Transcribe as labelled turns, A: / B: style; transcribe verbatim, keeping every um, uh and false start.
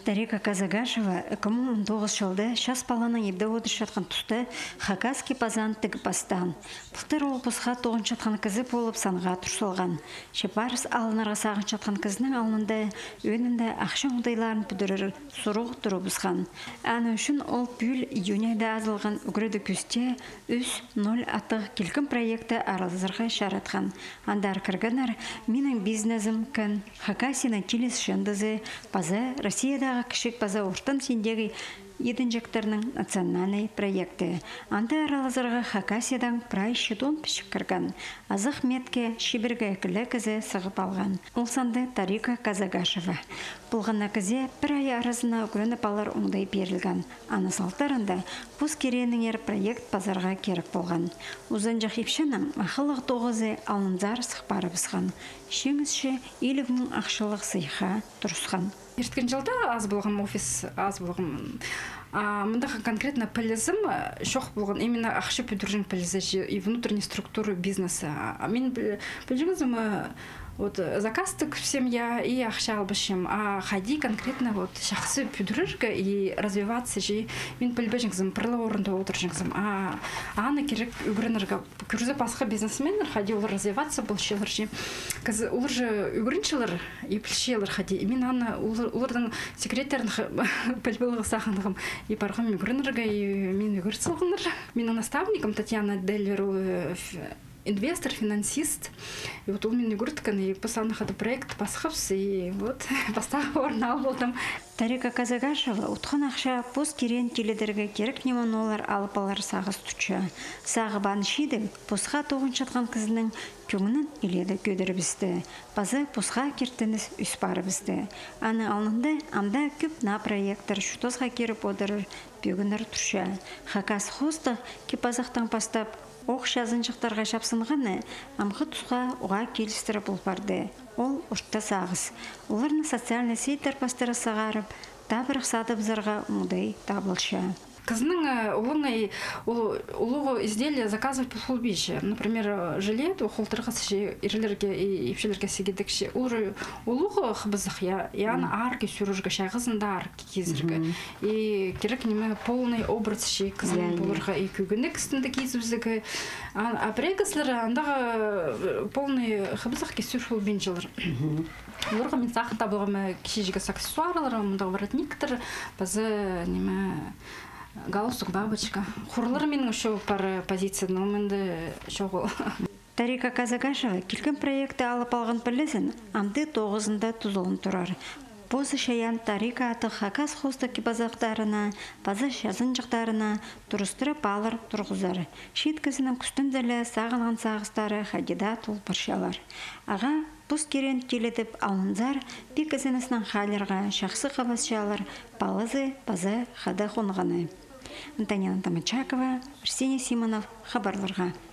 A: Тарика Казагашева эки миң он тогуз жылда шас баланың ебде отырып жатқан тұсты Хакасский базан тігіп бастан. Бұлтыр ол бұсқа тоғын жатқан кізі болып санға тұрсылған. Шепарыс алынарға сағын жатқан кізінің алынында өнінде ақша ұдайларын бүдірір сұруғы тұру бұсқан. Әні үшін ол бүл июняйда азылған үгірді күсте үс ноль аттық келкін проекті аралызырға шаратқан. Андар кіргінар менің бизнесім кін Хакасияны келес шындызы база Россияда кішік база ортын сендегі едінжектерінің национальный проекты. Анты аралазырға Хакасиядан прай шедон пішіп кірген. Азық метке шибірге әкілі кізі сығып алған. Ол санды Тарика Казагашева. Бұлғана кізе бір ай арасына үгірініп алар оңдай берілген. Аны салтарында бұз керенің ер проект базарға керек болған. Узан жақипшының ақылық тоғызы алынзар сықпары бізған. Шеңізші елігінің ақшылық сыйға тұрысқан.
B: Ерткен жылда аз болған офис, аз болған. Мұндағы конкретно пілізім шоқ болған, именно ақшы пүдіржін пілізі и внутренней структуры бизнеса. Мен пілжіңізім вот заказ-то всем я и ахшал башим, а ходи конкретно вот шахсы пюдрырга и развиваться же мин польбежникзам пролорнда утржникзам, а ана керек угрынырга күрзі пасха бизнесменнер ходи улар развиваться был шелар же каз улар же угрынчылар и плещелар ходи мин ана улардың секретарных польбылығы сахандығым и пархам угрынырга и мин угрынчылығыныр мин наставником Татьяна Деллеру инвестор, финансист. И вот у меня гурткан и постоянно хата проект пасхавс и вот поставил орнал был там.
A: Тарика Казагашева утхан ақша пост керен теледерге керек неманолар алып алар сағыз тұчы. Сағы бан шидің посқа тоғын жатқан қызының көңінін иледі көдір бізді. Базы посқа кертініс үс бары бізді. Аны алынды амда көп на проекттар шутозға керіп одырыр бөгінір тұрша. Хакас хостық кепазақтан бастап оқ жазыншықтарға шапсынғаны амқы тұсқа оға келістіріп бұл барды. Ол ұшта сағыз. Оларны социальный сейттер пастыры сағарып, табырық сатып зырға мұдай табылшы.
B: Кызның улыңай улугу изделия заказывать по фулбише. Например, жилет у холтыргасы ирлерге и ипшелерге сегедекше. Улы улугу хбызах я ян арки сюружга шайгызында арки кизерге. И керек неме полный образ ши кызның булырга и күгүнек стында кизүзеге. А прегаслар анда полный хбызах ки сюр фулбинчылар. Уларга мен сахын табылган кишижге аксессуарлар, мында воротниктер, базы неме галстук, бабочка. Хурлар менің үші пар позиция, но менде шоғыл.
A: Тарика Казагашева келкен проекті алып алған білізін, амды тоғызында тұзылын тұрар. Бозы шаян Тарика аты Хакас хоста кибазақтарына, базы жазынжықтарына тұрыстырып алыр тұрғызар. Шеткізінің күстінділі сағынған сағыстары хадида тұлпыршалар. Аға бұз керен келедіп алынзар, бек ізінісінің халерға шақсы қабасшалар, балызы, базы, хада қонғаны. Антонина Тамачакова, Арсений Симонов, хабарларға.